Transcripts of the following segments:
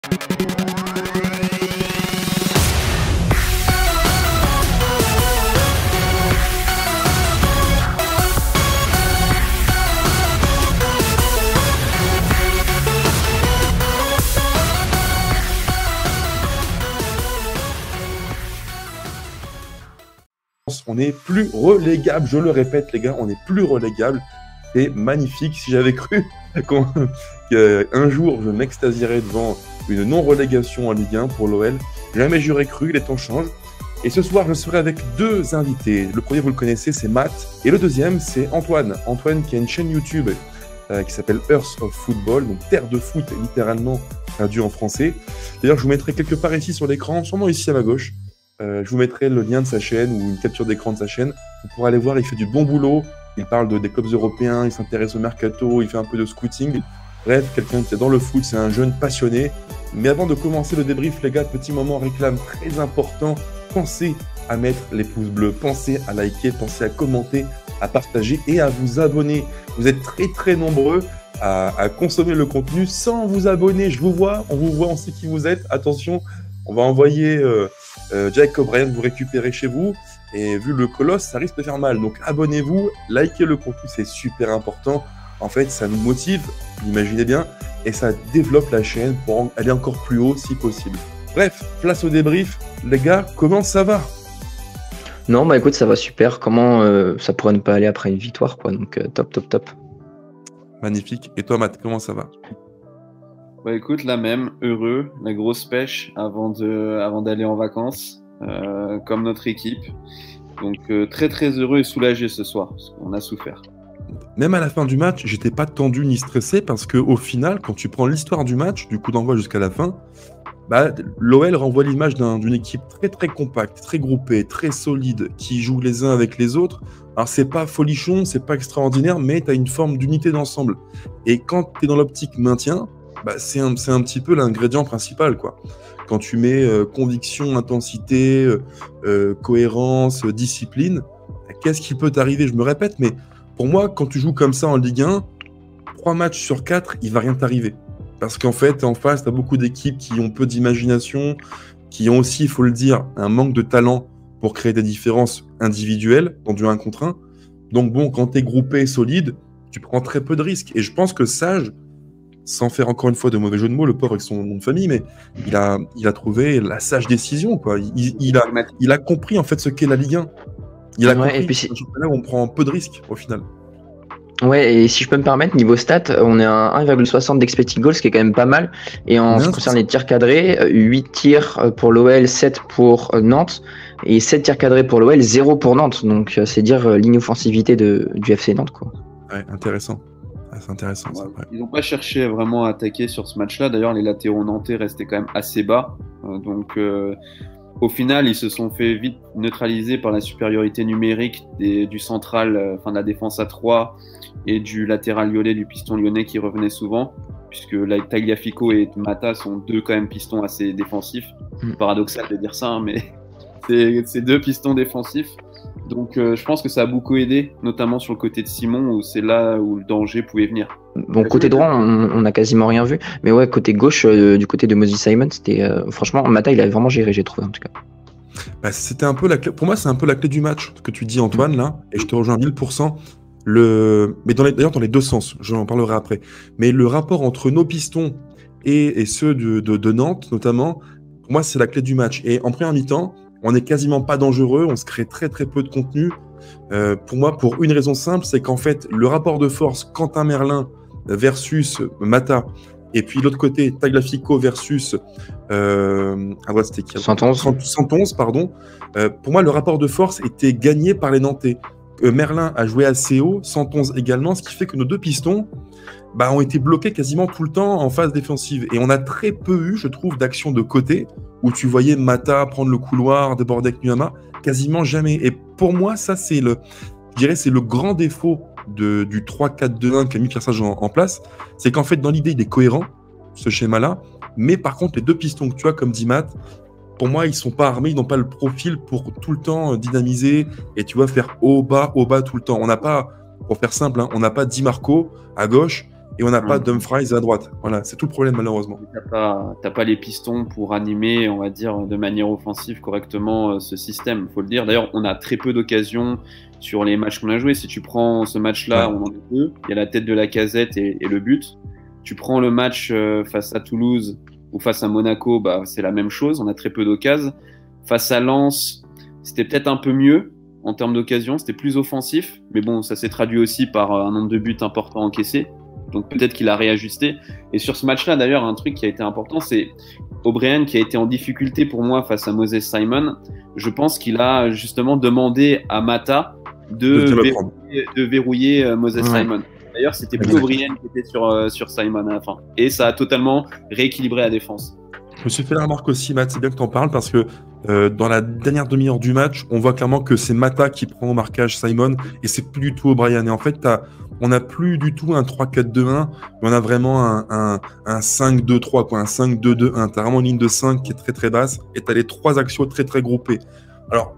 On n'est plus relégable, je le répète les gars, on n'est plus relégable. C'est magnifique. Si j'avais cru qu'un jour je m'extasierais devant une non-relégation en Ligue 1 pour l'OL, jamais j'aurais cru, les temps changent. Et ce soir, je serai avec deux invités. Le premier, vous le connaissez, c'est Matt. Et le deuxième, c'est Antoine. Antoine qui a une chaîne YouTube qui s'appelle Earth of Football, donc Terre de foot, littéralement traduit en français. D'ailleurs, je vous mettrai quelque part ici sur l'écran, sûrement ici à ma gauche. Je vous mettrai le lien de sa chaîne ou une capture d'écran de sa chaîne. Vous pourrez aller voir, il fait du bon boulot. Il parle des clubs européens, il s'intéresse au mercato, il fait un peu de scouting. Bref, quelqu'un qui est dans le foot, c'est un jeune passionné. Mais avant de commencer le débrief, les gars, petit moment réclame très important. Pensez à mettre les pouces bleus, pensez à liker, pensez à commenter, à partager et à vous abonner. Vous êtes très très nombreux à consommer le contenu sans vous abonner. Je vous vois, on sait qui vous êtes. Attention, on va envoyer Jack O'Brien vous récupérer chez vous. Et vu le colosse, ça risque de faire mal. Donc abonnez-vous, likez le contenu, c'est super important. En fait, ça nous motive, imaginez bien, et ça développe la chaîne pour aller encore plus haut si possible. Bref, place au débrief. Les gars, comment ça va? Non, bah écoute, ça va super. Comment ça pourrait ne pas aller après une victoire, quoi. Donc top. Magnifique. Et toi, Matt, comment ça va? Bah écoute, la même, heureux, la grosse pêche avant d'aller en vacances. Comme notre équipe. Donc très très heureux et soulagé ce soir, parce qu'on a souffert. Même à la fin du match, j'étais pas tendu ni stressé, parce qu'au final, quand tu prends l'histoire du match, du coup d'envoi jusqu'à la fin, bah, l'OL renvoie l'image d'une équipe très très compacte, très groupée, très solide, qui joue les uns avec les autres. Alors c'est pas folichon, c'est pas extraordinaire, mais tu as une forme d'unité d'ensemble. Et quand tu es dans l'optique maintien, bah, c'est un petit peu l'ingrédient principal, quoi. Quand tu mets conviction, intensité, cohérence, discipline, qu'est-ce qui peut t'arriver? Je me répète, mais pour moi, quand tu joues comme ça en Ligue 1, 3 matchs sur 4, il va rien t'arriver. Parce qu'en fait, en face, tu as beaucoup d'équipes qui ont peu d'imagination, qui ont aussi, il faut le dire, un manque de talent pour créer des différences individuelles dans du 1 contre 1. Donc bon, quand tu es groupé, solide, tu prends très peu de risques. Et je pense que Sage, sans faire encore une fois de mauvais jeu de mots, le pauvre avec son nom de famille, mais il a trouvé la sage décision, quoi. Il a compris en fait ce qu'est la Ligue 1. Il a compris, et puis un championnat où on prend peu de risques au final. Ouais, et si je peux me permettre, niveau stats, on est à 1,60 d'expected goals, ce qui est quand même pas mal. Et en ce qui concerne les tirs cadrés, 8 tirs pour l'OL, 7 pour Nantes, et 7 tirs cadrés pour l'OL, 0 pour Nantes. Donc c'est dire l'inoffensivité du FC Nantes, quoi. Ouais, intéressant. C'est intéressant, ça. Ouais. Ils n'ont pas cherché vraiment à attaquer sur ce match-là. D'ailleurs, les latéraux nantais restaient quand même assez bas. Donc, au final, ils se sont fait vite neutraliser par la supériorité numérique du central, de la défense à 3 et du latéral lyonnais, du piston lyonnais qui revenait souvent, puisque Tagliafico et Mata sont deux quand même pistons assez défensifs. Paradoxal de dire ça, hein, mais c'est deux pistons défensifs. Donc je pense que ça a beaucoup aidé, notamment sur le côté de Simon, où c'est là où le danger pouvait venir. Bon, côté droit, on a quasiment rien vu, mais ouais, côté gauche, du côté de Moses Simon, c'était franchement, Mata, il avait vraiment géré, j'ai trouvé en tout cas. Bah, c'était un peu la clé. Pour moi, c'est un peu la clé du match, ce que tu dis, Antoine, là, et je te rejoins 1000%. Mais d'ailleurs, dans les deux sens, j'en parlerai après. Mais le rapport entre nos pistons et ceux de Nantes, notamment, pour moi, c'est la clé du match. Et en première mi-temps, on n'est quasiment pas dangereux, on se crée très très peu de contenu. Pour moi, pour une raison simple, c'est qu'en fait, le rapport de force Quentin Merlin versus Mata, et puis l'autre côté, Tagliafico versus à droite, c'était qui? 111, pardon. Pour moi, le rapport de force était gagné par les Nantais. Merlin a joué assez haut, 111 également, ce qui fait que nos deux pistons ont été bloqués quasiment tout le temps en phase défensive. Et on a très peu eu, je trouve, d'actions de côté, où tu voyais Mata prendre le couloir, déborder avec Nuama, quasiment jamais. Et pour moi, ça, c'est le grand défaut du 3-4-2-1 qu'a mis Pierre Sage en place, c'est qu'en fait, dans l'idée, il est cohérent, ce schéma-là, mais par contre, les deux pistons que tu as, comme dit Matt, pour moi, ils sont pas armés, ils n'ont pas le profil pour tout le temps dynamiser et tu vois, faire haut-bas tout le temps. On n'a pas, pour faire simple, on n'a pas Di Marco à gauche et on n'a pas Dumfries à droite. Voilà, c'est tout le problème malheureusement. T'as pas les pistons pour animer, on va dire, de manière offensive correctement ce système, faut le dire. D'ailleurs, on a très peu d'occasions sur les matchs qu'on a joués. Si tu prends ce match-là, on en a deux. Il y a la tête de Lacazette et le but. Tu prends le match face à Toulouse ou face à Monaco, bah, c'est la même chose. On a très peu d'occasions. Face à Lens, c'était peut-être un peu mieux en termes d'occasion, c'était plus offensif, mais bon, ça s'est traduit aussi par un nombre de buts importants encaissés, donc peut-être qu'il a réajusté. Et sur ce match-là, d'ailleurs, un truc qui a été important, c'est O'Brien qui a été en difficulté pour moi face à Moses Simon. Je pense qu'il a justement demandé à Mata de verrouiller Moses Simon. D'ailleurs, c'était plus O'Brien qui était sur Simon à la fin, et ça a totalement rééquilibré la défense. Je me suis fait la remarque aussi, Matt, c'est bien que tu en parles, parce que dans la dernière demi-heure du match, on voit clairement que c'est Mata qui prend au marquage Simon, et c'est plus du tout O'Brien. Et en fait, on n'a plus du tout un 3-4-2-1, mais on a vraiment un 5-2-3, quoi, un 5-2-2-1. Tu as vraiment une ligne de 5 qui est très très basse, et tu as les trois axiaux très très groupés. Alors,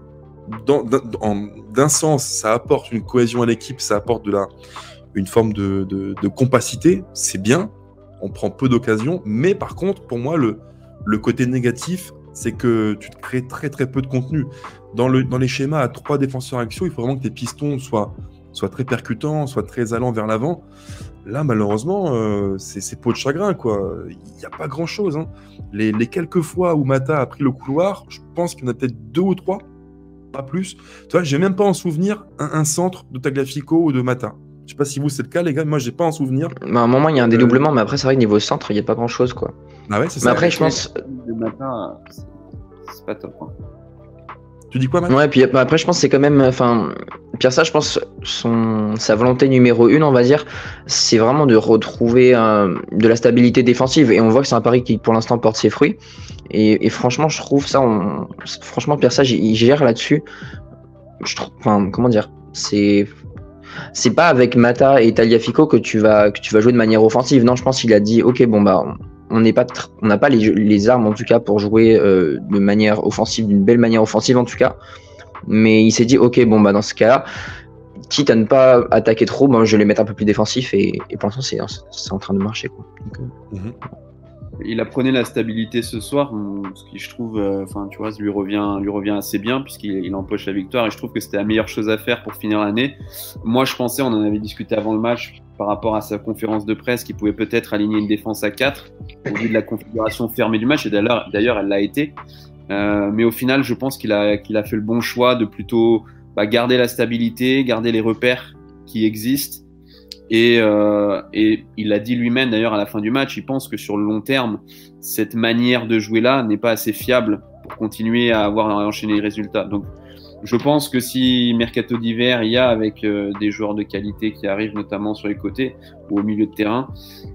d'un sens, ça apporte une cohésion à l'équipe, ça apporte une forme de compacité, c'est bien, on prend peu d'occasions, mais par contre, pour moi, le côté négatif, c'est que tu te crées très très peu de contenu. Dans les schémas à 3 défenseurs axiaux, il faut vraiment que tes pistons soient très percutants, soient très allants vers l'avant. Là, malheureusement, c'est peau de chagrin, quoi. Il n'y a pas grand-chose. Hein. Les quelques fois où Mata a pris le couloir, je pense qu'il y en a peut-être 2 ou 3, pas plus. Tu vois, j'ai même pas en souvenir un centre de Tagliafico ou de Mata. Je sais pas si vous c'est le cas, les gars. Moi, j'ai pas en souvenir. À un moment, il y a un dédoublement, mais après, c'est vrai que niveau centre, il n'y a pas grand-chose, quoi. Ah ouais, c'est ça. Mais après, je pense. Le matin, c'est pas top. Hein. Tu dis quoi, Matt ? Ouais, puis après, je pense que c'est quand même. Enfin, Pierre, ça, je pense, sa volonté numéro 1, on va dire, c'est vraiment de retrouver de la stabilité défensive. Et on voit que c'est un pari qui, pour l'instant, porte ses fruits. Et franchement, je trouve ça. Franchement, Pierre Sage, il gère là-dessus. Je trouve. Enfin, comment dire ? C'est pas avec Mata et Tagliafico que tu vas jouer de manière offensive. Non, je pense qu'il a dit ok, bon bah on n'a pas les armes en tout cas pour jouer de manière offensive, d'une belle manière offensive en tout cas. Mais il s'est dit ok, bon bah dans ce cas-là, quitte à ne pas attaquer trop, je vais les mettre un peu plus défensifs et pour l'instant c'est en train de marcher, quoi. Donc, Il apprenait la stabilité ce soir, ce qui je trouve, tu vois, lui revient assez bien puisqu'il empoche la victoire et je trouve que c'était la meilleure chose à faire pour finir l'année. Moi, je pensais, on en avait discuté avant le match par rapport à sa conférence de presse, qu'il pouvait peut-être aligner une défense à 4 au vu de la configuration fermée du match et d'ailleurs, elle l'a été. Mais au final, je pense qu'il a fait le bon choix de plutôt garder la stabilité, garder les repères qui existent. Et il l'a dit lui-même d'ailleurs à la fin du match, il pense que sur le long terme, cette manière de jouer là n'est pas assez fiable pour continuer à enchaîner les résultats. Donc je pense que si mercato d'hiver il y a avec des joueurs de qualité qui arrivent notamment sur les côtés ou au milieu de terrain,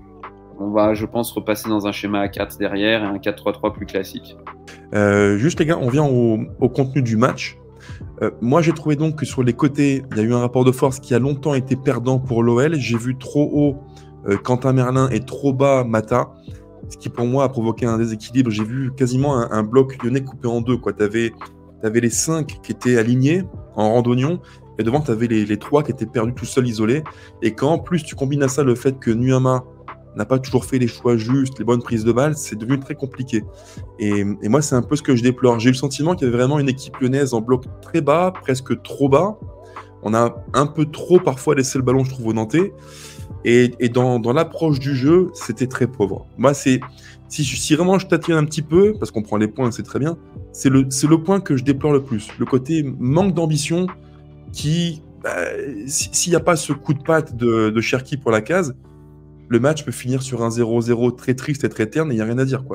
on va, je pense, repasser dans un schéma à 4 derrière et un 4-3-3 plus classique. Juste les gars, on vient au contenu du match. Moi, j'ai trouvé donc que sur les côtés, il y a eu un rapport de force qui a longtemps été perdant pour l'OL. J'ai vu trop haut Quentin Merlin et trop bas Mata, ce qui pour moi a provoqué un déséquilibre. J'ai vu quasiment un bloc lyonnais coupé en deux. Tu avais les 5 qui étaient alignés en randonnion et devant, tu avais les 3 qui étaient perdus tout seuls, isolés. Et quand en plus tu combines à ça le fait que Nuama n'a pas toujours fait les choix justes, les bonnes prises de balles, c'est devenu très compliqué. Et moi, c'est un peu ce que je déplore. J'ai eu le sentiment qu'il y avait vraiment une équipe lyonnaise en bloc très bas, presque trop bas. On a un peu trop parfois laissé le ballon, je trouve, aux Nantais. Et dans l'approche du jeu, c'était très pauvre. Moi, si vraiment je tatine un petit peu, parce qu'on prend les points, c'est très bien, c'est le point que je déplore le plus. Le côté manque d'ambition qui, s'il n'y a pas ce coup de patte de Cherki pour la case, le match peut finir sur un 0-0 très triste et très terne et il n'y a rien à dire, quoi.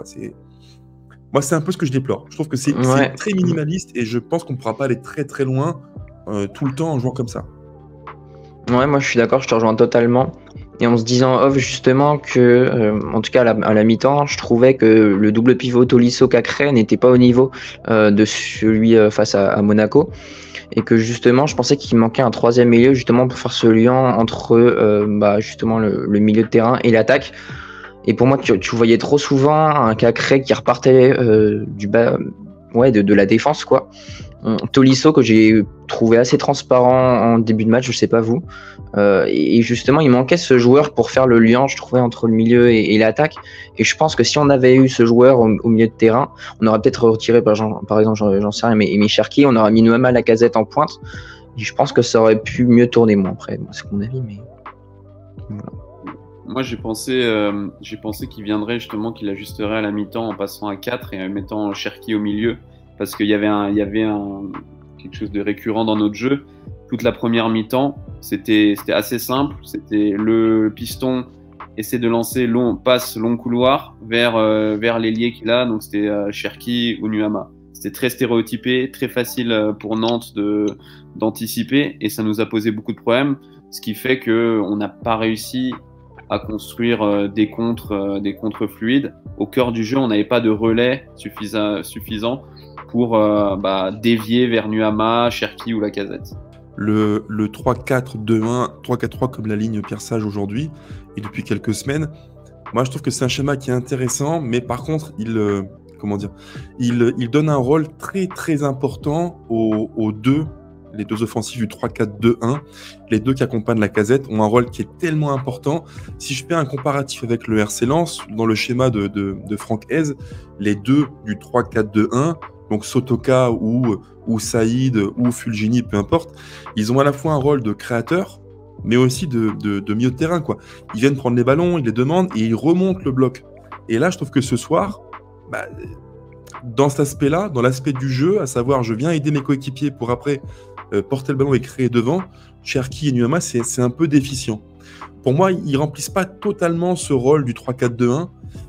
Moi, c'est un peu ce que je déplore. Je trouve que c'est très minimaliste et je pense qu'on ne pourra pas aller très très loin tout le temps en jouant comme ça. Ouais, moi je suis d'accord, je te rejoins totalement. Et en se disant off justement que, en tout cas à la mi-temps, je trouvais que le double pivot Tolisso-Cacré n'était pas au niveau de celui face à Monaco. Et que justement, je pensais qu'il manquait un troisième milieu justement pour faire ce lien entre justement le milieu de terrain et l'attaque. Et pour moi, tu voyais trop souvent un Cacré qui repartait du bas, de la défense, quoi. Tolisso, que j'ai trouvé assez transparent en début de match, je sais pas vous. Et justement, il manquait ce joueur pour faire le lien, je trouvais, entre le milieu et l'attaque. Et je pense que si on avait eu ce joueur au milieu de terrain, on aurait peut-être retiré, par exemple, j'en sais rien, mais Cherki, on aurait mis Nuama Lacazette en pointe. Et je pense que ça aurait pu mieux tourner, moi, après. C'est mon avis, mais voilà. Moi, j'ai pensé qu'il viendrait justement, qu'il ajusterait à la mi-temps en passant à 4 et en mettant Cherki au milieu. Parce qu'il y avait quelque chose de récurrent dans notre jeu. Toute la première mi-temps, c'était assez simple. C'était le piston essaie de lancer passe long couloir vers l'ailier qu'il a. Donc c'était Cherki ou Nuama. C'était très stéréotypé, très facile pour Nantes d'anticiper et ça nous a posé beaucoup de problèmes. Ce qui fait qu'on n'a pas réussi à construire des contres fluides. Au cœur du jeu, on n'avait pas de relais suffisant pour dévier vers Nuama, Cherki ou Lacazette. Le 3-4-2-1, 3-4-3 comme la ligne Pierre Sage aujourd'hui et depuis quelques semaines, moi je trouve que c'est un schéma qui est intéressant, mais par contre il donne un rôle très très important aux deux, les deux offensifs du 3-4-2-1, les deux qui accompagnent Lacazette ont un rôle qui est tellement important. Si je fais un comparatif avec le RC Lens, dans le schéma de Franck Hez, les deux du 3-4-2-1, donc Sotoka ou Saïd ou Fulgini, peu importe, ils ont à la fois un rôle de créateur, mais aussi de milieu de terrain, quoi. Ils viennent prendre les ballons, ils les demandent et ils remontent le bloc. Et là, je trouve que ce soir, dans cet aspect-là, dans l'aspect du jeu, à savoir je viens aider mes coéquipiers pour après porter le ballon et créer devant, Cherki et Nuama, c'est un peu déficient. Pour moi, ils remplissent pas totalement ce rôle du 3-4-2-1.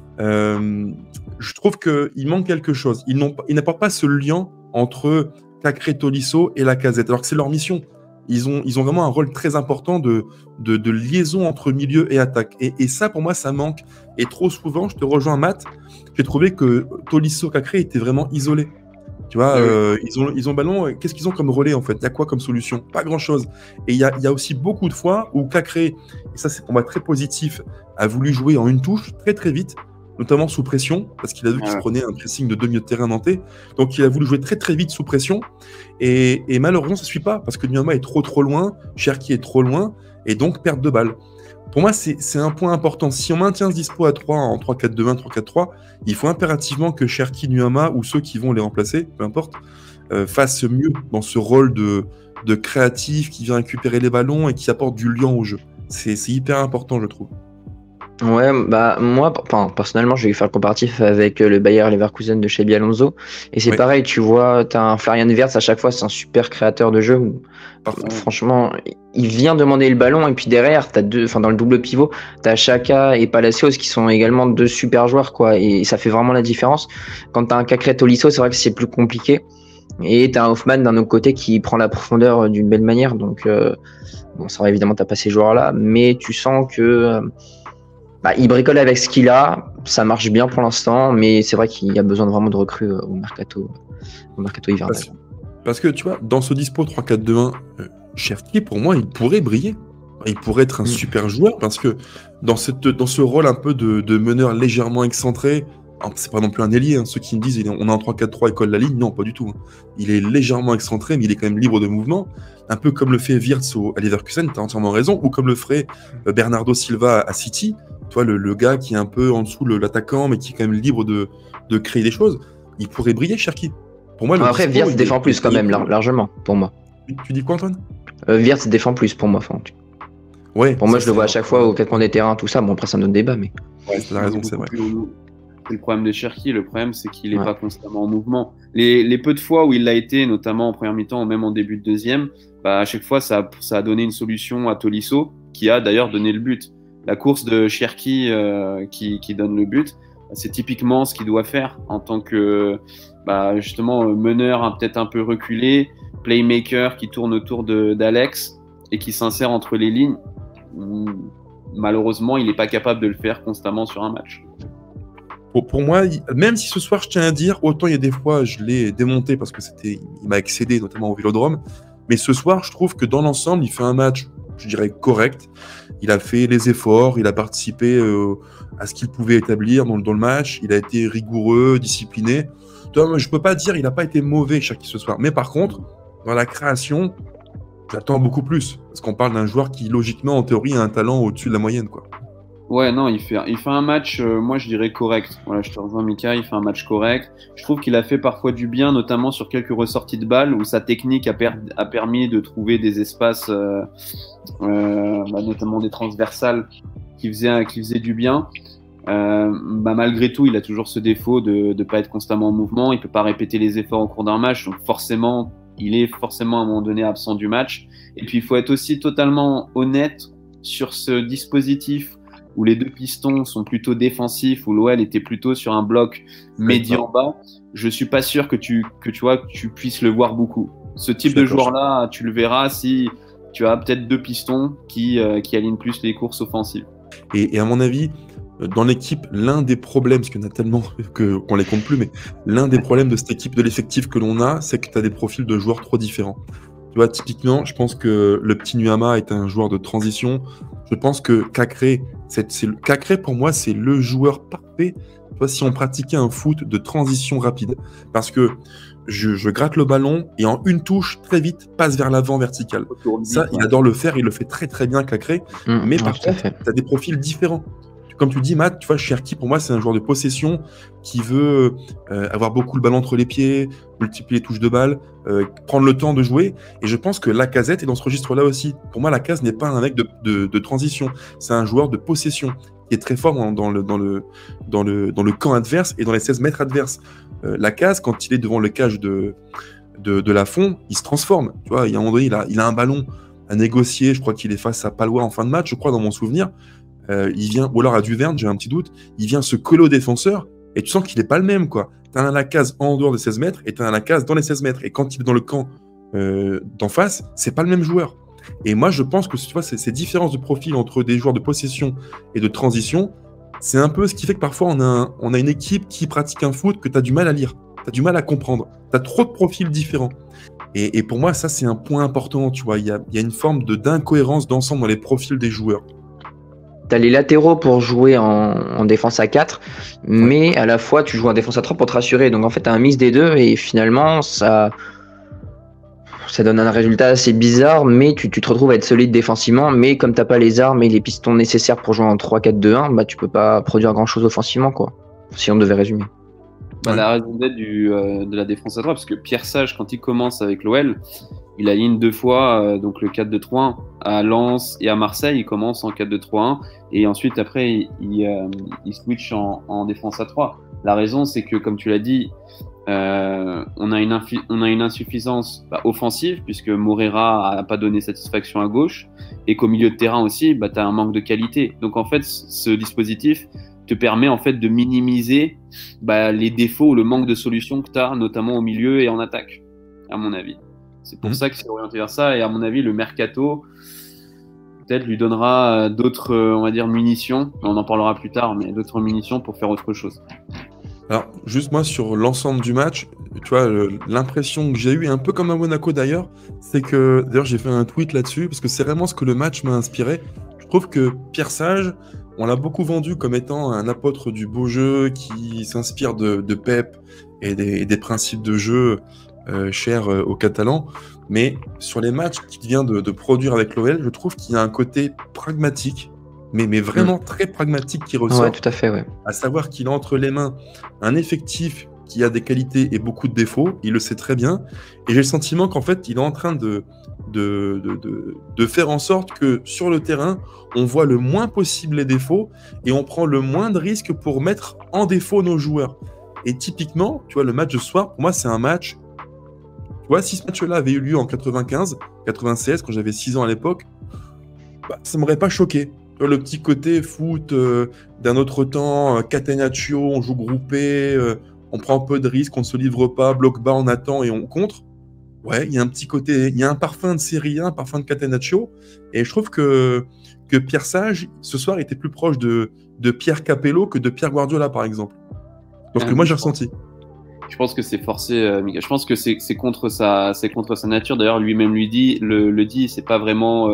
Je trouve qu'il manque quelque chose. Ils n'apportent pas ce lien entre Cacré, Tolisso et Lacazette, alors que c'est leur mission. Ils ont vraiment un rôle très important de liaison entre milieu et attaque. Et ça, pour moi, ça manque. Et trop souvent, je te rejoins, Matt, j'ai trouvé que Tolisso, Cacré étaient vraiment isolés. Tu vois, ils ont le ballon. Qu'est-ce qu'ils ont comme relais, en fait? Il y a quoi comme solution? Pas grand-chose. Et il y a aussi beaucoup de fois où Cacré, et ça, c'est pour moi très positif, a voulu jouer en une touche très, très vite, notamment sous pression, parce qu'il a vu qu'il se prenait un pressing de 2 milieux de terrain nantais. Donc, il a voulu jouer très, très vite sous pression. Et malheureusement, ça ne suit pas, parce que Nuama est trop loin, Cherki est trop loin, et donc perte de balle. Pour moi, c'est un point important. Si on maintient ce dispo à 3 en 3-4-2-1, 3-4-3, il faut impérativement que Cherki, Nuama ou ceux qui vont les remplacer, peu importe, fassent mieux dans ce rôle de créatif qui vient récupérer les ballons et qui apporte du lien au jeu. C'est hyper important, je trouve. Ouais, moi, personnellement, je vais faire le comparatif avec le Bayer Leverkusen de Xabi Alonso. Et c'est pareil, tu vois, t'as un Florian Wirtz, à chaque fois, c'est un super créateur de jeu. Franchement, il vient demander le ballon. Et puis derrière, dans le double pivot, t'as Xhaka et Palacios qui sont également deux super joueurs, quoi. Et ça fait vraiment la différence. Quand t'as un Cacré Tolisso, c'est vrai que c'est plus compliqué. Et t'as un Hoffman d'un autre côté qui prend la profondeur d'une belle manière. Donc, ça va évidemment, t'as pas ces joueurs-là. Mais tu sens que. Il bricole avec ce qu'il a, ça marche bien pour l'instant, mais c'est vrai qu'il y a besoin vraiment de recrues au mercato hivernal. Parce que tu vois, dans ce dispo 3-4-2-1, Cherki, pour moi, il pourrait briller. Il pourrait être un super joueur, parce que dans ce rôle un peu de meneur légèrement excentré, c'est pas non plus un ailier, ceux qui me disent on est en 3-4-3 et colle la ligne, non, pas du tout. Il est légèrement excentré, mais il est quand même libre de mouvement, un peu comme le fait Wirtz à Leverkusen, tu as entièrement raison, ou comme le ferait Bernardo Silva à City. Toi, le gars qui est un peu en dessous l'attaquant, mais qui est quand même libre de créer des choses, il pourrait briller, Cherki. Pour moi, après, Wirtz défend plus quand même, largement, pour moi. Tu dis quoi, Antoine? Wirtz défend plus pour moi. Ouais, pour moi, je le vois à chaque fois au 4 points des terrains, tout ça. Bon, après, c'est un autre débat, mais. Ouais, t'as raison, c'est vrai. C'est le problème de Cherki. Le problème, c'est qu'il n'est pas constamment en mouvement. Les peu de fois où il l'a été, notamment en première mi-temps ou même en début de deuxième, à chaque fois, ça a donné une solution à Tolisso, qui a d'ailleurs donné le but. La course de Cherki qui donne le but, c'est typiquement ce qu'il doit faire en tant que justement meneur peut-être un peu reculé, playmaker qui tourne autour d'Alex et qui s'insère entre les lignes. Malheureusement, il n'est pas capable de le faire constamment sur un match. Pour moi, même si ce soir, je tiens à dire, autant il y a des fois, je l'ai démonté parce que il m'a excédé, notamment au Vélodrome, mais ce soir, je trouve que dans l'ensemble, il fait un match je dirais, correct. Il a fait les efforts, il a participé à ce qu'il pouvait établir dans le match. Il a été rigoureux, discipliné. Donc, je peux pas dire qu'il n'a pas été mauvais chaque ce soir. Mais par contre, dans la création, j'attends beaucoup plus. Parce qu'on parle d'un joueur qui, logiquement, en théorie, a un talent au-dessus de la moyenne, quoi. Ouais, non, il fait un match, moi je dirais correct. Voilà, je te rejoins, Mika, il fait un match correct. Je trouve qu'il a fait parfois du bien, notamment sur quelques ressorties de balles où sa technique a permis de trouver des espaces, notamment des transversales qui faisaient du bien. Malgré tout, il a toujours ce défaut de ne pas être constamment en mouvement. Il peut pas répéter les efforts au cours d'un match, donc forcément, il est forcément à un moment donné absent du match. Et puis, il faut être aussi totalement honnête sur ce dispositif où les deux pistons sont plutôt défensifs, où l'OL était plutôt sur un bloc médian bas. Je suis pas sûr que tu puisses le voir beaucoup. Ce type de joueur-là, tu le verras si tu as peut-être deux pistons qui alignent plus les courses offensives. Et à mon avis, dans l'équipe, l'un des problèmes, parce qu'il y en a tellement qu'on les compte plus, mais l'un des problèmes de cette équipe, de l'effectif que l'on a, c'est que tu as des profils de joueurs trop différents. Tu vois, typiquement, je pense que le petit Nuama est un joueur de transition. Je pense que Cacré, Cacré pour moi, c'est le joueur parfait. Tu vois, si on pratiquait un foot de transition rapide, parce que je gratte le ballon et en une touche, très vite, passe vers l'avant vertical. Ça, il adore le faire, il le fait très très bien, Cacré. Mais par contre, tu as des profils différents. Comme tu dis, Matt, tu vois, Cherki, pour moi, c'est un joueur de possession qui veut avoir beaucoup le ballon entre les pieds, multiplier les touches de balle, prendre le temps de jouer. Et je pense que Lacazette est dans ce registre-là aussi. Pour moi, Lacazette n'est pas un mec de transition. C'est un joueur de possession qui est très fort dans le camp adverse et dans les 16 mètres adverses. Lacazette, quand il est devant le cage de Lafont, il se transforme. Tu vois, il y a un moment donné, il a un ballon à négocier. Je crois qu'il est face à Palois en fin de match, je crois, dans mon souvenir. Il vient, ou alors à Duverne, j'ai un petit doute, il vient se coller au défenseur et tu sens qu'il n'est pas le même, quoi. T'as un Lacazette en dehors des 16 mètres et t'as un Lacazette dans les 16 mètres. Et quand il est dans le camp d'en face, c'est pas le même joueur. Et moi, je pense que tu vois, ces différences de profil entre des joueurs de possession et de transition, c'est un peu ce qui fait que parfois on a une équipe qui pratique un foot que t'as du mal à lire, t'as du mal à comprendre. T'as trop de profils différents. Et pour moi, ça, c'est un point important, tu vois. Il y a une forme d'incohérence d'ensemble dans les profils des joueurs. T'as les latéraux pour jouer en défense à 4, mais à la fois tu joues en défense à 3 pour te rassurer. Donc en fait, t'as un mix des deux et finalement, ça donne un résultat assez bizarre, mais tu te retrouves à être solide défensivement. Mais comme t'as pas les armes et les pistons nécessaires pour jouer en 3-4-2-1, bah tu peux pas produire grand chose offensivement, quoi. Si on devait résumer. La raison d'être de la défense à 3, parce que Pierre Sage, quand il commence avec l'OL, il aligne deux fois donc le 4-2-3-1 à Lens et à Marseille. Il commence en 4-2-3-1 et ensuite après il switch en défense à 3. La raison, c'est que comme tu l'as dit, on a une insuffisance offensive puisque Moreira a pas donné satisfaction à gauche et qu'au milieu de terrain aussi, tu as un manque de qualité. Donc en fait, ce dispositif te permet en fait de minimiser les défauts ou le manque de solutions que tu as, notamment au milieu et en attaque, à mon avis. C'est pour ça que c'est orienté vers ça. Et à mon avis, le mercato, peut-être, lui donnera d'autres, on va dire, munitions. On en parlera plus tard, mais d'autres munitions pour faire autre chose. Alors, juste moi, sur l'ensemble du match, tu vois, l'impression que j'ai eue, un peu comme à Monaco d'ailleurs, c'est que, d'ailleurs, j'ai fait un tweet là-dessus, parce que c'est vraiment ce que le match m'a inspiré. Je trouve que Pierre Sage, on l'a beaucoup vendu comme étant un apôtre du beau jeu qui s'inspire de Pep et des principes de jeu chers aux Catalans. Mais sur les matchs qu'il vient de produire avec l'OL, je trouve qu'il y a un côté pragmatique, mais vraiment très pragmatique qui ressort. Ouais, tout à fait, ouais. À savoir qu'il a entre les mains un effectif qui a des qualités et beaucoup de défauts, il le sait très bien, et j'ai le sentiment qu'en fait, il est en train de faire en sorte que sur le terrain, on voit le moins possible les défauts et on prend le moins de risques pour mettre en défaut nos joueurs. Et typiquement, tu vois, le match de ce soir, pour moi, c'est un match. Tu vois, si ce match-là avait eu lieu en 95, 96, quand j'avais 6 ans à l'époque, ça m'aurait pas choqué. Le petit côté foot d'un autre temps, catenaccio, on joue groupé, on prend un peu de risque, on ne se livre pas, bloc bas, on attend et on contre. Ouais, il y a un petit côté, il y a un parfum de Serie A, un parfum de catenaccio, et je trouve que Pierre Sage, ce soir, était plus proche de Pierre Capello que de Pierre Guardiola, par exemple. Parce que moi, j'ai ressenti. Je pense que c'est forcé, Mika. Je pense que c'est contre sa nature. D'ailleurs, lui-même le dit, c'est pas vraiment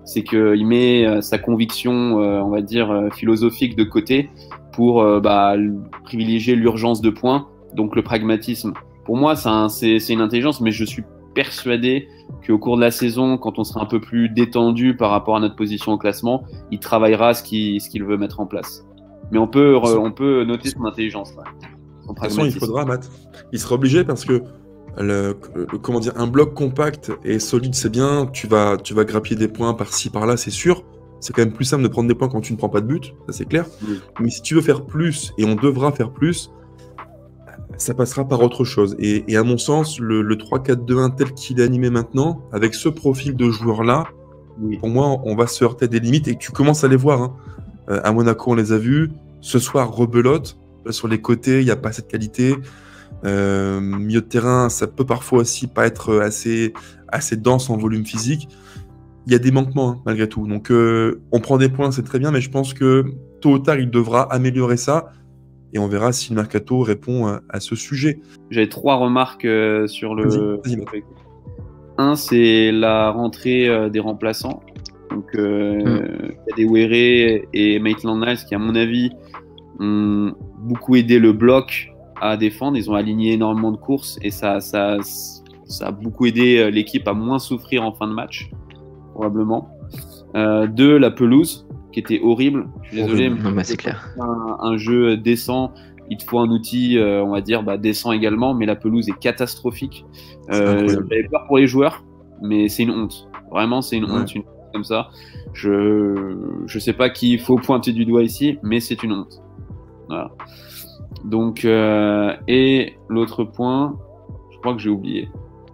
c'est qu'il met sa conviction, on va dire, philosophique de côté pour privilégier l'urgence de points, donc le pragmatisme. Pour moi, c'est une intelligence, mais je suis persuadé qu'au cours de la saison, quand on sera un peu plus détendu par rapport à notre position au classement, il travaillera ce qu'il veut mettre en place. Mais on peut noter son intelligence. Là. De toute façon, il faudra, Matt. Il sera obligé parce que comment dire, un bloc compact et solide, c'est bien. Tu vas grappiller des points par-ci, par-là, c'est sûr. C'est quand même plus simple de prendre des points quand tu ne prends pas de but, ça c'est clair. Oui. Mais si tu veux faire plus, et on devra faire plus, ça passera par autre chose. Et à mon sens, le 3-4-2-1 tel qu'il est animé maintenant, avec ce profil de joueur-là, oui. Pour moi, on va se heurter à des limites et tu commences à les voir. Hein. À Monaco, on les a vus. Ce soir, rebelote. Sur les côtés, il n'y a pas cette qualité. Milieu de terrain, ça peut parfois aussi pas être assez dense en volume physique. Il y a des manquements, hein, malgré tout. Donc, on prend des points, c'est très bien, mais je pense que tôt ou tard, il devra améliorer ça. Et on verra si le mercato répond à ce sujet. J'avais 3 remarques sur le... Vas-y. Un, c'est la rentrée des remplaçants. Donc, Kadewere et Maitland-Niles qui, à mon avis, ont beaucoup aidé le bloc à défendre. Ils ont aligné énormément de courses et ça a beaucoup aidé l'équipe à moins souffrir en fin de match, probablement. 2, la pelouse, qui était horrible. Je suis désolé, mais c'est clair. Un jeu décent, il te faut un outil, on va dire, décent également, mais la pelouse est catastrophique. J'avais peur pour les joueurs, mais c'est une honte. Vraiment, c'est une honte, une honte comme ça. Je sais pas qui il faut pointer du doigt ici, mais c'est une honte. Voilà. Donc, et l'autre point, je crois que j'ai oublié.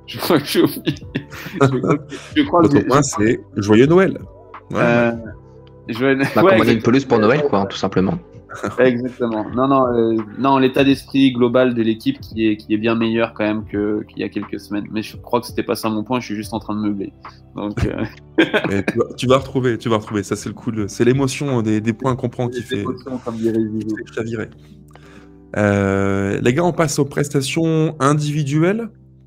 L'autre point, c'est Joyeux Noël. Commander une pelouse pour Noël, quoi, tout simplement. Exactement. Non, l'état d'esprit global de l'équipe qui est bien meilleur quand même qu'il y a quelques semaines. Mais je crois que c'était pas ça mon point. Je suis juste en train de meubler. Donc, tu vas retrouver. Ça, c'est le coup. C'est l'émotion des points qu'on prend qui fait chavirer. Les gars, on passe aux prestations individuelles.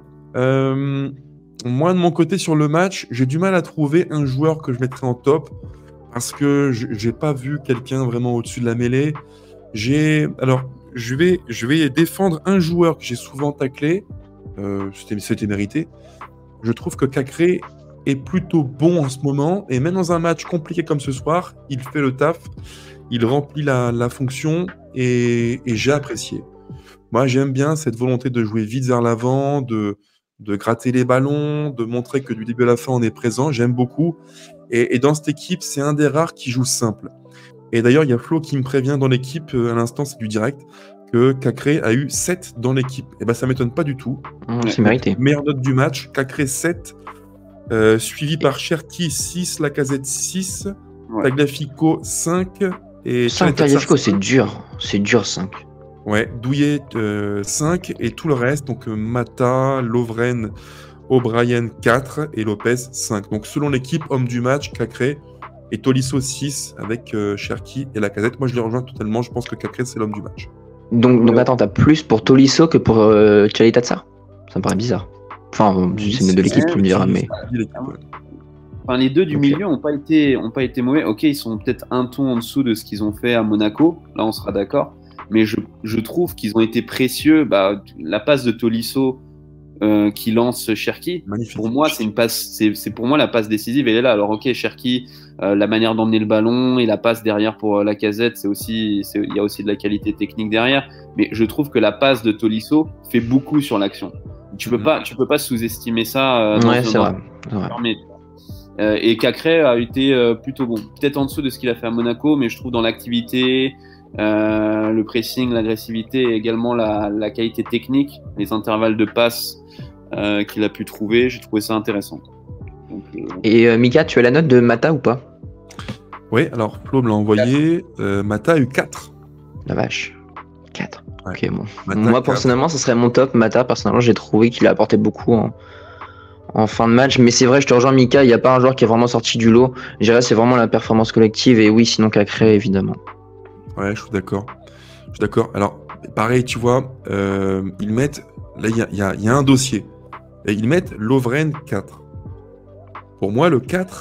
Moi, de mon côté, sur le match, j'ai du mal à trouver un joueur que je mettrais en top. Parce que j'ai pas vu quelqu'un vraiment au-dessus de la mêlée. Alors, je vais défendre un joueur que j'ai souvent taclé. C'était mérité. Je trouve que Cacré est plutôt bon en ce moment. Et même dans un match compliqué comme ce soir, il fait le taf. Il remplit la fonction. Et j'ai apprécié. Moi, j'aime bien cette volonté de jouer vite vers l'avant, de gratter les ballons, de montrer que du début à la fin, on est présent. J'aime beaucoup. Et dans cette équipe, c'est un des rares qui joue simple. Et d'ailleurs, il y a Flo qui me prévient dans l'équipe, à l'instant, c'est du direct, que Cacré a eu 7 dans l'équipe. Et ben, ça ne m'étonne pas du tout. C'est mérité. Meilleure note du match, Cacré 7, suivi par Cherki 6, Lacazette 6, Tagliafico 5. Et 5 Tagliafico, c'est dur. C'est dur, 5. Ouais, Douillet 5 et tout le reste, donc Mata, Lovren, O'Brien 4 et Lopez 5. Donc selon l'équipe, homme du match, Cacré et Tolisso 6 avec Cherki et Lacazette. Moi je les rejoins totalement, je pense que Cacré c'est l'homme du match. Donc attends, t'as plus pour Tolisso que pour Tchalitatsar? Ça me paraît bizarre. Enfin, c'est de l'équipe qui me dira, mais... Enfin, les deux du milieu n'ont pas été mauvais. Ok, ils sont peut-être un ton en dessous de ce qu'ils ont fait à Monaco, là on sera d'accord. Mais je trouve qu'ils ont été précieux. La passe de Tolisso qui lance Cherki, pour moi c'est une passe, c'est pour moi la passe décisive, elle est là. Alors ok, Cherki, la manière d'emmener le ballon et la passe derrière pour Lacazette, il y a aussi de la qualité technique derrière, mais je trouve que la passe de Tolisso fait beaucoup sur l'action. Tu peux pas sous-estimer ça. C'est vrai. Et Cacré a été plutôt bon, peut-être en dessous de ce qu'il a fait à Monaco, mais je trouve dans l'activité, le pressing, l'agressivité et également la qualité technique, les intervalles de passe qu'il a pu trouver, j'ai trouvé ça intéressant. Donc, Et Mika, tu as la note de Mata ou pas? Oui, alors Flo me l'a envoyé. Mata a eu 4. La vache. 4. Ouais. Ok, bon. Mata, moi, 4. personnellement, ça serait mon top. Mata, personnellement, j'ai trouvé qu'il a apporté beaucoup en fin de match. Mais c'est vrai, je te rejoins, Mika, il n'y a pas un joueur qui est vraiment sorti du lot. Je dirais c'est vraiment la performance collective. Et oui, sinon Cacré, évidemment. Ouais, je suis d'accord. Alors, pareil, tu vois, ils mettent... Là, il y a un dossier. Et ils mettent Lovren 4. Pour moi, le 4,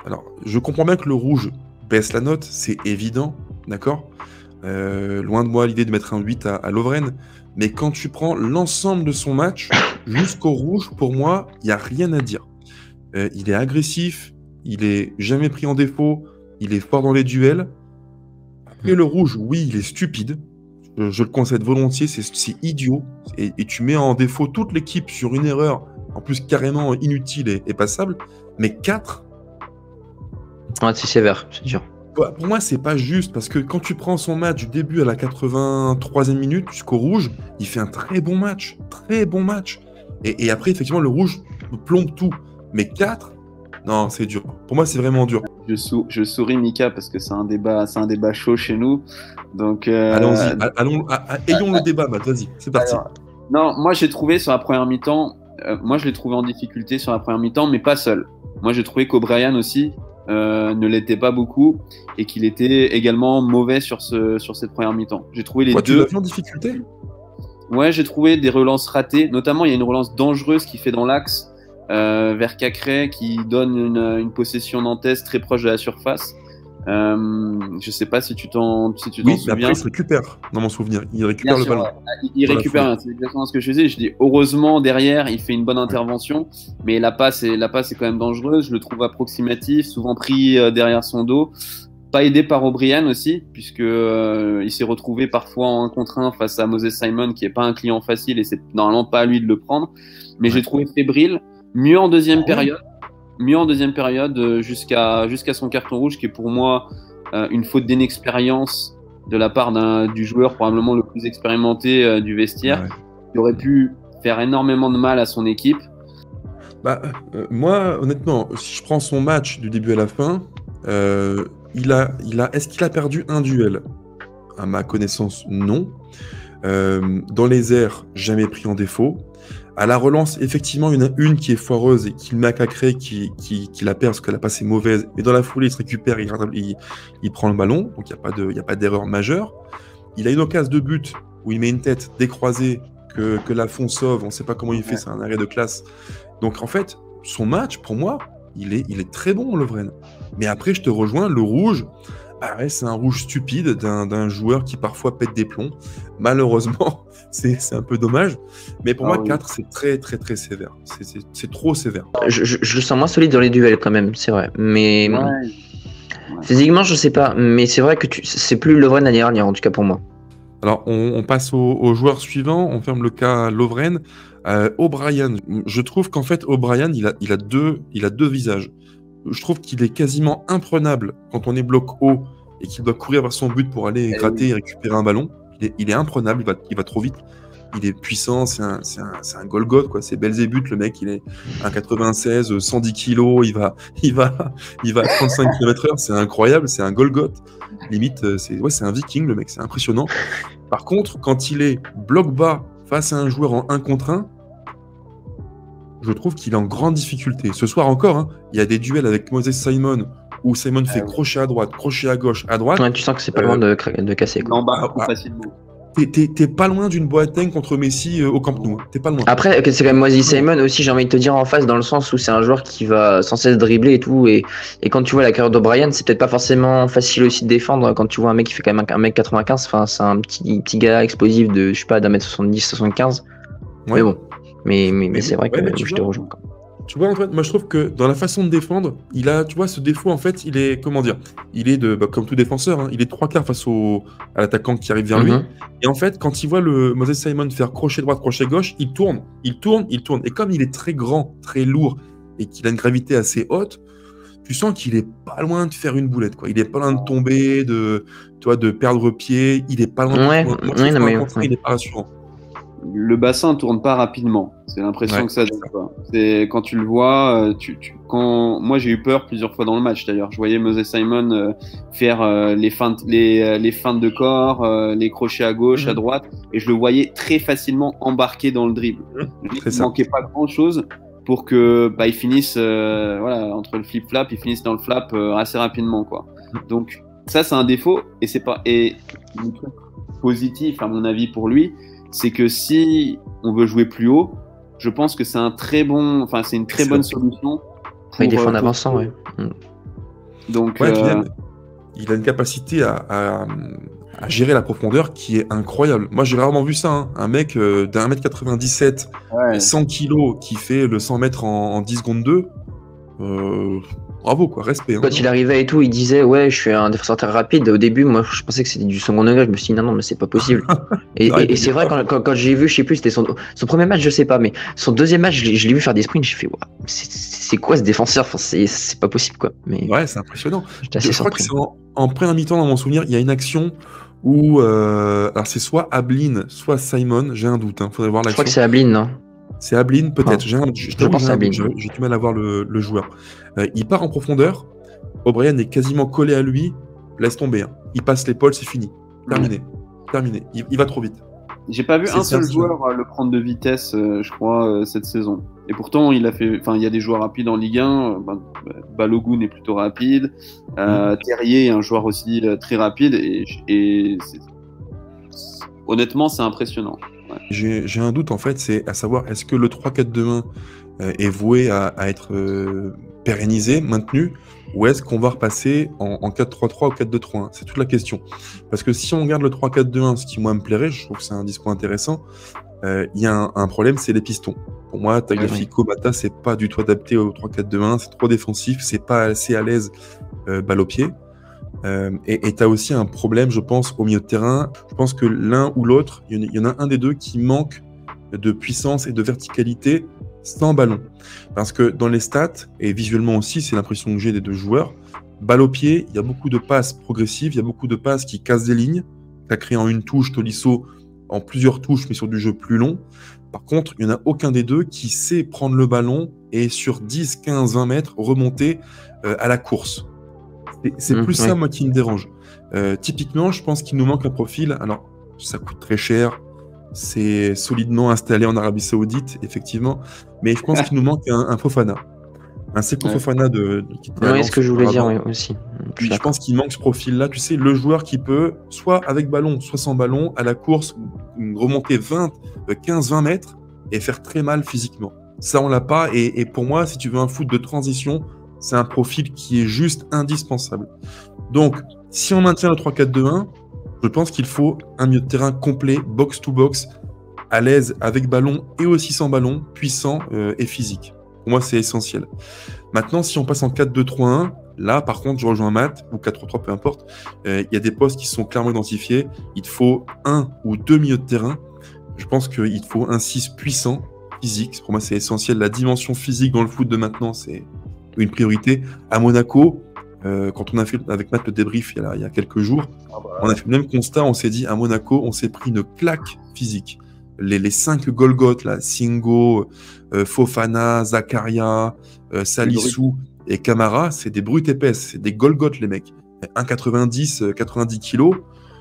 Alors, je comprends bien que le rouge baisse la note, c'est évident, d'accord? Loin de moi l'idée de mettre un 8 à Lovren, mais quand tu prends l'ensemble de son match, jusqu'au rouge, pour moi, il n'y a rien à dire. Il est agressif, il est jamais pris en défaut, il est fort dans les duels. Après, le rouge, oui, il est stupide. Je le concède volontiers, c'est idiot. Et tu mets en défaut toute l'équipe sur une erreur, en plus carrément inutile et passable. Mais 4, Ouais, c'est sévère, c'est dur. pour moi, c'est pas juste, parce que quand tu prends son match du début à la 83e minute jusqu'au rouge, il fait un très bon match. Très bon match. Et après, effectivement, le rouge plombe tout. Mais 4, non, c'est dur. Pour moi, c'est vraiment dur. Je souris, Mika, parce que c'est un débat chaud chez nous. Donc, Allons-y, ayons le débat, Matt, vas-y, c'est parti. Alors, non, moi j'ai trouvé sur la première mi-temps, moi je l'ai trouvé en difficulté sur la première mi-temps, mais pas seul. Moi j'ai trouvé qu'O'Brien aussi ne l'était pas beaucoup et qu'il était également mauvais sur cette première mi-temps. J'ai trouvé les Toi, deux. tu l'as vu en difficulté? Ouais, j'ai trouvé des relances ratées. Notamment, il y a une relance dangereuse qu'il fait dans l'axe vers Cacré qui donne une possession nantaise très proche de la surface. Je sais pas si tu t'en Oui, mais souviens. après, il se récupère, dans mon souvenir. Il récupère le ballon. Ouais. Il récupère, c'est exactement ce que je faisais. Je dis, heureusement, derrière, il fait une bonne intervention, mais la passe est quand même dangereuse. Je le trouve approximatif, souvent pris derrière son dos. Pas aidé par O'Brien aussi, puisque il s'est retrouvé parfois en 1 contre 1 face à Moses Simon, qui est pas un client facile, et c'est normalement pas à lui de le prendre. Mais j'ai trouvé fébrile, mieux en deuxième période. Jusqu'à son carton rouge, qui est pour moi une faute d'inexpérience de la part du joueur probablement le plus expérimenté du vestiaire, qui aurait pu faire énormément de mal à son équipe. Moi, honnêtement, si je prends son match du début à la fin, est-ce qu'il a perdu un duel? À ma connaissance, non. Dans les airs, jamais pris en défaut. À la relance, effectivement, il y en a une qui est foireuse et qui le met à Cacré, qui la perd parce que la passe est mauvaise. Mais dans la foulée, il se récupère, il prend le ballon. Donc, il n'y a pas d'erreur majeure. Il a une occasion de but où il met une tête décroisée que Lafont sauve. On ne sait pas comment il fait, c'est un arrêt de classe. Donc, en fait, son match, pour moi, il est très bon, Lovren. Mais après, je te rejoins, le rouge, c'est un rouge stupide d'un joueur qui parfois pète des plombs. Malheureusement, c'est un peu dommage. Mais pour moi, 4, c'est très, très, très sévère. C'est trop sévère. Je le sens moins solide dans les duels quand même, c'est vrai. Mais physiquement, je sais pas. Mais c'est vrai que c'est plus Lovren l'année dernière, en tout cas pour moi. Alors, on passe au joueur suivant. On ferme le cas Lovren. O'Brien. Je trouve qu'en fait, O'Brien, il a deux visages. Je trouve qu'il est quasiment imprenable quand on est bloc haut et qu'il doit courir vers son but pour aller gratter et récupérer un ballon. Il est imprenable, il va trop vite. Il est puissant, c'est un Golgoth, quoi. C'est Belzébuth, le mec, il est à 96, 110 kilos, il va à 35 km/h, c'est incroyable, c'est un Golgoth. Limite, c'est un viking, le mec, c'est impressionnant. Par contre, quand il est bloc bas face à un joueur en 1 contre 1, je trouve qu'il est en grande difficulté. Ce soir encore, il y a des duels avec Moses Simon où Simon fait crochet à droite, crochet à gauche, à droite. Ouais, tu sens que c'est pas loin de casser. Il embarque facilement. T'es pas loin d'une Boateng contre Messi au Camp Nou. T'es pas loin. Après, c'est quand même Moses Simon aussi, j'ai envie de te dire en face, dans le sens où c'est un joueur qui va sans cesse dribbler et tout. Et quand tu vois la carrière d'O'Brien, c'est peut-être pas forcément facile aussi de défendre quand tu vois un mec qui fait quand même 1m95. Enfin, c'est un petit gars explosif de, je sais pas, d'1m70, 75. Ouais. Mais bon. Mais c'est vrai que je te rejoins. Tu vois, Antoine, moi je trouve que dans la façon de défendre, il a, tu vois, ce défaut, en fait, il est, comment dire, il est comme tout défenseur, il est 3/4 face à l'attaquant qui arrive vers lui. Et en fait, quand il voit le Moses Simon faire crochet droite, crochet gauche, il tourne. Et comme il est très grand, très lourd, et qu'il a une gravité assez haute, tu sens qu'il est pas loin de faire une boulette, quoi. Il est pas loin de tomber, de perdre pied, il est pas loin de... il est pas rassurant. Le bassin tourne pas rapidement. C'est l'impression que ça donne. C'est quand tu le vois, moi j'ai eu peur plusieurs fois dans le match. D'ailleurs, je voyais Moses Simon faire les feintes de corps, les crochets à gauche, à droite, et je le voyais très facilement embarquer dans le dribble. Il manquait pas grand chose pour que il finisse entre le flip-flap, il finisse dans le flap assez rapidement, quoi. Donc ça c'est un défaut et le truc positif à mon avis pour lui, c'est que si on veut jouer plus haut, je pense que c'est une très bonne solution. Il défend en avançant, ouais. Donc, Ouais, Kylian, il a une capacité à gérer la profondeur qui est incroyable. Moi, j'ai rarement vu ça, hein. Un mec d'un 1m97, ouais. 100 kilos, qui fait le 100 mètres en 10 secondes 2. Bravo, quoi, respect. Hein. Quand il arrivait et tout, il disait ouais, je suis un défenseur très rapide. Au début, moi, je pensais que c'était du second degré. Je me suis dit non, mais c'est pas possible. Et c'est vrai, quand j'ai vu, je sais plus, c'était son premier match, je sais pas, mais son deuxième match, je l'ai vu faire des sprints. J'ai fait wow, c'est quoi ce défenseur? Enfin, c'est pas possible, quoi. Mais ouais, c'est impressionnant. j'étais assez Je crois que surpris. c'est en première mi-temps, dans mon souvenir, il y a une action où. Alors, c'est soit Ablin, soit Simon, j'ai un doute. Faudrait voir Je l'action. crois que c'est Ablin, non? C'est Ablin, peut-être. Ah, je pense Ablin. J'ai du mal à voir le joueur. Il part en profondeur. O'Brien est quasiment collé à lui. Laisse tomber. Hein. Il passe l'épaule, c'est fini. Terminé. Terminé. Il va trop vite. J'ai pas vu un seul joueur le prendre de vitesse, je crois, cette saison. Et pourtant, il y a des joueurs rapides en Ligue 1. Balogun est plutôt rapide. Terrier est un joueur aussi très rapide. Et honnêtement, c'est impressionnant. Ouais. J'ai un doute, en fait, c'est à savoir, est-ce que le 3-4-2-1 est voué à être pérennisé, maintenu, ou est-ce qu'on va repasser en 4-3-3 ou 4-2-3-1? C'est toute la question. Parce que si on garde le 3-4-2-1, ce qui moi me plairait, je trouve que c'est un discours intéressant, il y a un problème, c'est les pistons. Pour moi, Tagliafico, Mata, c'est pas du tout adapté au 3-4-2-1, c'est trop défensif, c'est pas assez à l'aise balle au pied. Et tu as aussi un problème, je pense, au milieu de terrain. Je pense que l'un ou l'autre, il y en a un des deux qui manque de puissance et de verticalité sans ballon. Parce que dans les stats, et visuellement aussi, c'est l'impression que j'ai des deux joueurs, balle au pied, il y a beaucoup de passes progressives, il y a beaucoup de passes qui cassent des lignes, qu'a créé en une touche Tolisso, en plusieurs touches, mais sur du jeu plus long. Par contre, il n'y en a aucun des deux qui sait prendre le ballon et sur 10, 15, 20 mètres, remonter à la course. C'est plus ça, moi, qui me dérange. Typiquement, je pense qu'il nous manque un profil. Alors, ça coûte très cher. C'est solidement installé en Arabie Saoudite, effectivement. Mais je pense qu'il nous manque un Fofana. Un Seko Fofana qui était c'est ce que je voulais dire aussi. Je pense qu'il manque ce profil-là. Tu sais, le joueur qui peut, soit avec ballon, soit sans ballon, à la course, remonter 15-20 mètres et faire très mal physiquement. Ça, on l'a pas. Et pour moi, si tu veux un foot de transition, c'est un profil qui est juste indispensable. Donc, si on maintient le 3-4-2-1, je pense qu'il faut un milieu de terrain complet, box-to-box, à l'aise avec ballon et aussi sans ballon, puissant et physique. Pour moi, c'est essentiel. Maintenant, si on passe en 4-2-3-1, là, par contre, je rejoins Matt, ou 4-3-3, peu importe, il y a des postes qui sont clairement identifiés. Il te faut un ou deux milieux de terrain. Je pense qu'il te faut un 6 puissant, physique. Pour moi, c'est essentiel. La dimension physique dans le foot de maintenant, c'est une priorité. À Monaco, quand on a fait avec Matt le débrief il y a quelques jours, on a fait le même constat. On s'est dit, à Monaco, on s'est pris une claque physique. Les 5 Golgoth, là, Singo, Fofana, Zakaria, Salissou et Camara, c'est des brutes épaisses, c'est des Golgoth, les mecs. 1,90, 90 kilos.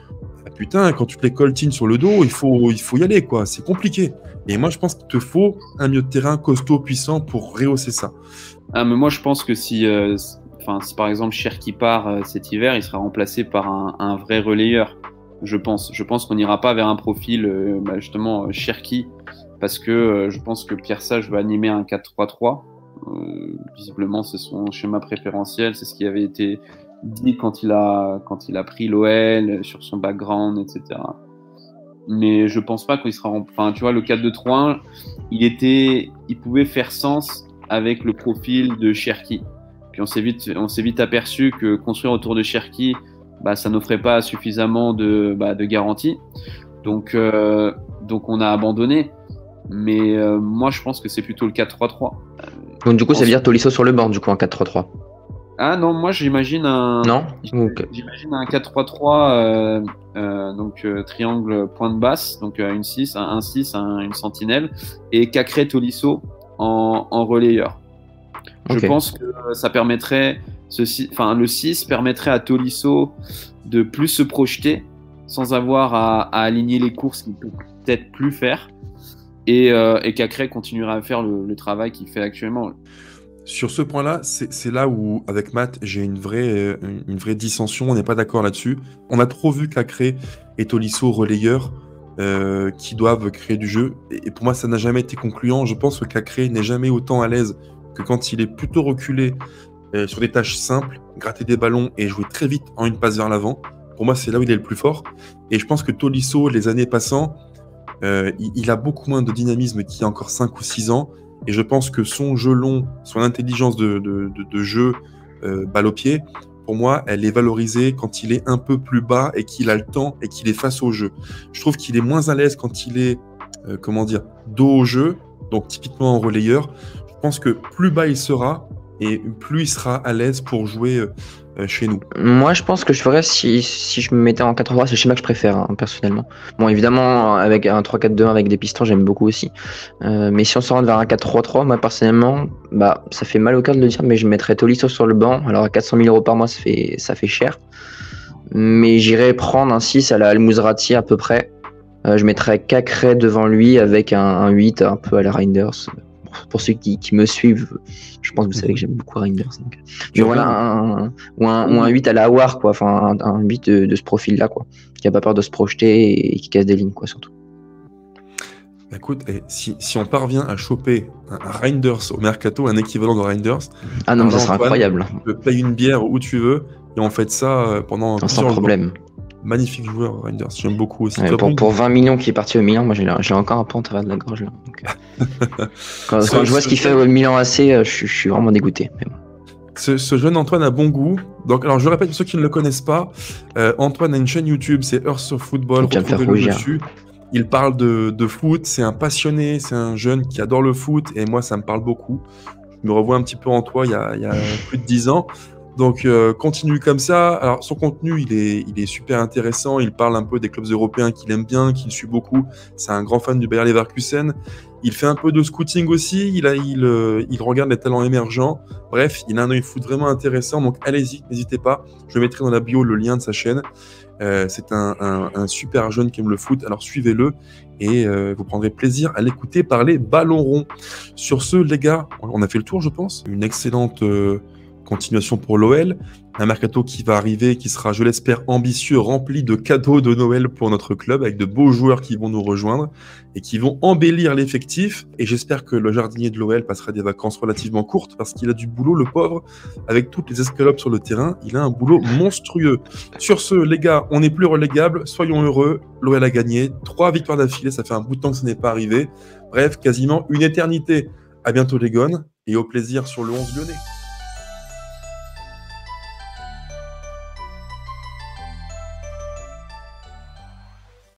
Putain, quand tu te les coltines sur le dos, il faut y aller, quoi. C'est compliqué. Et moi, je pense qu'il te faut un milieu de terrain costaud, puissant pour rehausser ça. Ah, mais moi, je pense que si par exemple Cherki part cet hiver, il sera remplacé par un vrai relayeur. Je pense qu'on n'ira pas vers un profil justement Cherki, parce que je pense que Pierre Sage va animer un 4-3-3. Visiblement, c'est son schéma préférentiel, c'est ce qui avait été dit quand il a pris l'OL, sur son background, etc. Mais je pense pas qu'il sera... Enfin, tu vois, le 4-2-3-1, il pouvait faire sens avec le profil de Cherki. Puis on s'est vite aperçu que construire autour de Cherki, ça n'offrait pas suffisamment de garanties. Donc on a abandonné. Mais moi, je pense que c'est plutôt le 4-3-3. Donc du coup, ça veut dire Tolisso sur le banc, du coup, en 4-3-3. Ah non, moi j'imagine un... Non okay. J'imagine un 4-3-3, donc triangle pointe basse, donc une 6, un 6, une sentinelle, et Cacré Tolisso en relayeur. Okay. Je pense que ça permettrait, le 6 permettrait à Tolisso de plus se projeter sans avoir à aligner les courses qu'il peut peut-être plus faire, et Cacré continuera à faire le travail qu'il fait actuellement. Sur ce point-là, c'est là où, avec Matt, j'ai une vraie dissension. On n'est pas d'accord là-dessus. On a trop vu Cacré et Tolisso relayeurs qui doivent créer du jeu. Et pour moi, ça n'a jamais été concluant. Je pense que Cacré n'est jamais autant à l'aise que quand il est plutôt reculé sur des tâches simples, gratter des ballons et jouer très vite en une passe vers l'avant. Pour moi, c'est là où il est le plus fort. Et je pense que Tolisso, les années passant, il a beaucoup moins de dynamisme qu'il y a encore 5 ou 6 ans. Et je pense que son jeu long, son intelligence de jeu, balle au pied, pour moi, elle est valorisée quand il est un peu plus bas et qu'il a le temps et qu'il est face au jeu. Je trouve qu'il est moins à l'aise quand il est, dos au jeu, donc typiquement en relayeur. Je pense que plus bas il sera et plus il sera à l'aise pour jouer chez nous. Moi, je pense que je ferais si je me mettais en 4-3, c'est le schéma que je préfère, hein, personnellement. Bon, évidemment, avec un 3-4-2 avec des pistons, j'aime beaucoup aussi. Mais si on se rend vers un 4-3-3, moi, personnellement, bah, ça fait mal au cœur de le dire, mais je mettrais Tolisso sur le banc. Alors, à 400 000 € par mois, ça fait cher. Mais j'irais prendre un 6 à la Al-Mouzrati à peu près. Je mettrais Cacré devant lui avec un 8 un peu à la Reinders. Pour ceux qui me suivent, je pense que vous savez que j'aime beaucoup Reinders. Donc. Mais voilà, ou un 8 à la Awar, quoi. Enfin, un 8 de ce profil-là, quoi. Qui a pas peur de se projeter et qui casse des lignes, quoi, surtout. Écoute, si on parvient à choper un Reinders au mercato, un équivalent de Reinders, ah non, ça serait incroyable. Tu peux payer une bière où tu veux et on fait ça pendant sans problème. Magnifique joueur, Reinders. J'aime beaucoup aussi. Ouais, pour 20 millions qui est parti au Milan, moi j'ai encore un peu en travers de la gorge là. Donc, quand je vois ce qu'il fait au Milan AC, je suis vraiment dégoûté. Mais bon. Ce jeune Antoine a bon goût. Donc, alors je répète pour ceux qui ne le connaissent pas, Antoine a une chaîne YouTube, c'est Earth of Football. Dessus. Il parle de foot, c'est un passionné, c'est un jeune qui adore le foot et moi ça me parle beaucoup. Je me revois un petit peu en toi il y a plus de 10 ans. Donc, continue comme ça. Alors, son contenu, il est super intéressant. Il parle un peu des clubs européens qu'il aime bien, qu'il suit beaucoup. C'est un grand fan du Bayer Leverkusen. Il fait un peu de scouting aussi. Il regarde les talents émergents. Bref, il a un œil foot vraiment intéressant. Donc, allez-y, n'hésitez pas. Je mettrai dans la bio le lien de sa chaîne. C'est un super jeune qui aime le foot. Alors, suivez-le et vous prendrez plaisir à l'écouter parler ballon rond. Sur ce, les gars, on a fait le tour, je pense. Une excellente continuation pour l'OL, un mercato qui va arriver, qui sera, je l'espère, ambitieux, rempli de cadeaux de Noël pour notre club, avec de beaux joueurs qui vont nous rejoindre et qui vont embellir l'effectif. Et j'espère que le jardinier de l'OL passera des vacances relativement courtes parce qu'il a du boulot, le pauvre, avec toutes les escalopes sur le terrain. Il a un boulot monstrueux. Sur ce, les gars, on n'est plus relégable, soyons heureux. L'OL a gagné 3 victoires d'affilée, ça fait un bout de temps que ça n'est pas arrivé. Bref, quasiment une éternité. À bientôt les gones et au plaisir sur le 11 lyonnais.